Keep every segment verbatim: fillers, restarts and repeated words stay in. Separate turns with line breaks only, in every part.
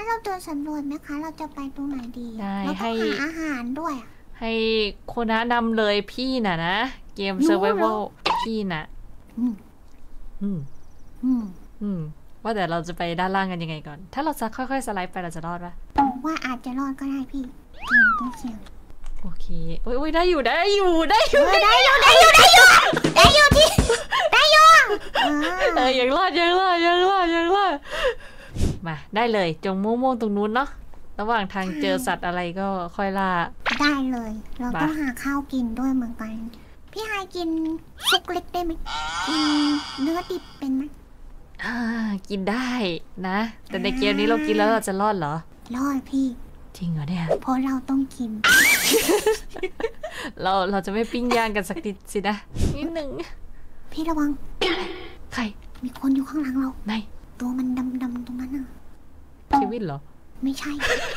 เราเดินสำรวจไหมคะเราจะไปตรงไหนดีเราต้องหาอาหารด้วย
ให้โคนะนำเลยพี่น่ะนะเกม Survival พี่น่ะอืมอืมอืมอืมว่าแต่เราจะไปด้านล่างกันยังไงก่อนถ้าเราจะค่อยๆสไลด์ไปเราจะรอดปะ
ว่าอาจจะรอดก็ได้พี่ต้องเสี่ยง
โอเคโอ้ยได้อยู่ได้อยู่ได้อยู่
ได้อยู่ได้อยู่ได้อยู่ได้อยู่ที่ได้อยู่
เออยังรอดยังรอดยังรอดยังรอดมาได้เลยจงม่วงๆตรงนู้นเนาะระหว่างทางเจอสัตว์อะไรก็ค่อยล่า
ได้เลยเราต้องหาข้าวกินด้วยเหมือนกันพี่ไฮกินซุกเล็กได้ไหมกินเนื้อดิบเป็นไหม
อ่ากินได้นะแต่ในเกมนี้เรากินแล้วเราจะรอดเหรอ
รอดพี่
จริงเหรอเนี่ย
เพราะเราต้องกิน
เราเราจะไม่ปิ้งย่างกันสักนิดสินะนิดหนึ่ง
พี่ระวัง
ใคร
มีคนอยู่ข้างหลังเรา
ไหน
ตัวมันดำๆตรงนั้นน่ะ
เควินเหรอ
ไม่ใช่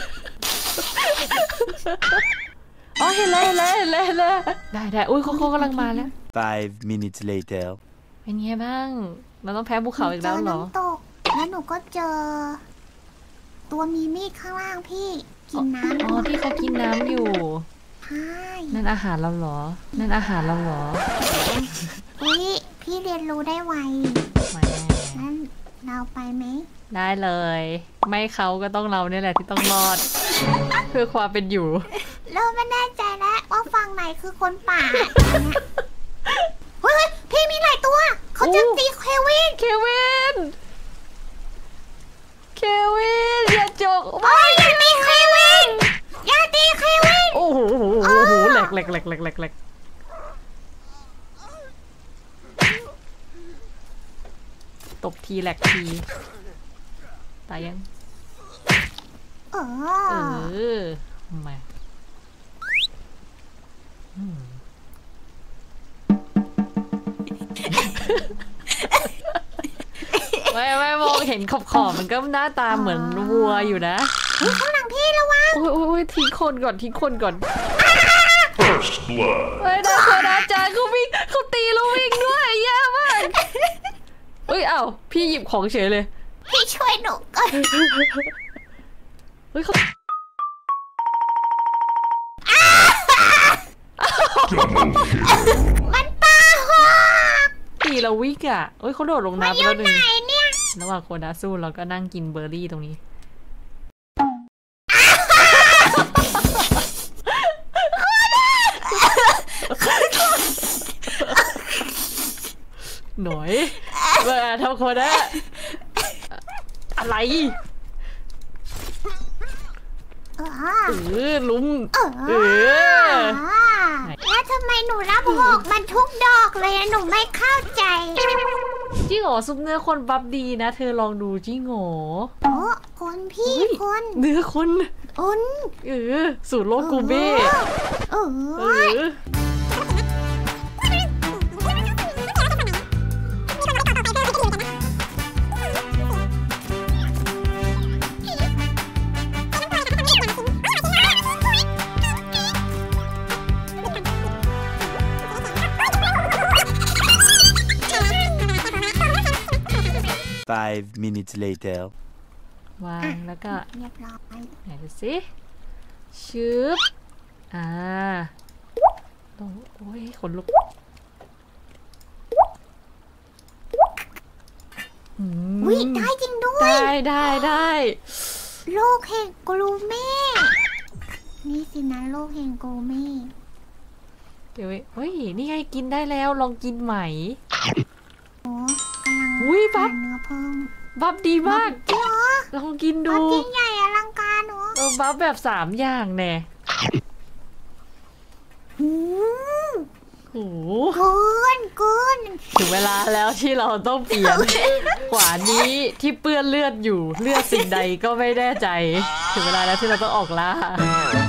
อ๋อเห็นเลยเลยเลยเลยได้ได้อุ้ยเขากำลังมาแล้ว
five minutes later
เป็นไงบ้างเราต้องแพ้ภูเขาอีกแล้วเหรอ
ตกแล้วหนูก็เจอตัวมีมีดข้างล่างพี่กินน้ำ
อ๋อที่เขากินน้ำอยู่
ใช่
นั่นอาหารเราเหรอนั่นอาหารเราเหรอ
อุ้ยพี่เรียนรู้ได้ไวนั่นเราไปไหม
ได้เลยไม่เขาก็ต้องเราเนี่ยแหละที่ต้องรอดเพื่อความเป็นอยู่
เราไม่แน่ใจแล้วว่าฝั่งไหนคือคนป่าเฮ้ยพี่มีหลายตัวเขาจะตีเควิน
เควินเควินอย่าจก
โอ้ยอย่าตีเควินอย่าตีเควิน
โอ้โหโอ้โหแหลกแหลกแหลกแหลกแหลกแหลกตบทีแหลกทีตายยัง
เออ
เออมาไม่ไม่มองเห็นขอบขอบมันก็หน้าตาเหมือนวัวอยู่นะ
ข้างหลังพี่ระวัง
โอ้ยโอ้ยทิ้งคนก่อนทิ้งคนก่อนเฮ้ยนะคนอาจารย์เขาวิ่งเขาตีแล้ววิ่งด้วยแย่มากเฮ้ยเอ้าพี่หยิบของเฉยเลย
พี่ช่วยหนูก่อน
เฮ้ยเขา
มันปาหอก
ตีเราวิ่งอ่ะเฮ้ยเขาโดดลงน้ำไปแล้วหนึ่งระหว่างโคนาสู้เราก็นั่งกินเบอร์รี่ตรงนี้หน่อยเบอร์เท่าคนนะอะไรเออลุ้มเออ
แล้วทำไมหนูรับหอกมันทุกดอกเลยหนูไม่เข้าใจ
จิ้งโง่ซุปเนื้อคนบับดีนะเธอลองดูจิ้งโง่
โอ้คนพี่คน
เนื้อคน
อน
เออสูตรโลกูเบ้
เออ
five minutes later
วางแล้วก็
เรียบร้อย
ไหนดูสิชึบอ่าโอ้ยขนลุก
วิได้จริงด้วย
ได้ได้ได้
โลกแห่งกลูเม่นี่สินะโลกแห่งกลูเม่
เดี๋ยวเฮ้ยนี่ไงกินได้แล้วลองกินใหม่
โอ้กำลัง
อุ้ยบับ
เนื้อเพิ่ม
บับดีมาก
จริงเหรอ
ลองกินดู
บับยิ่งใหญ่อลังการเหรอ
เออบับแบบสามอย่างแน่
หู
หู
กุนกุน
ถึงเวลาแล้วที่เราต้องเปลี่ยนขวานนี้ที่เปื้อนเลือดอยู่เลือดสิ่งใดก็ไม่แน่ใจถึงเวลาแล้วที่เราต้องออกล่า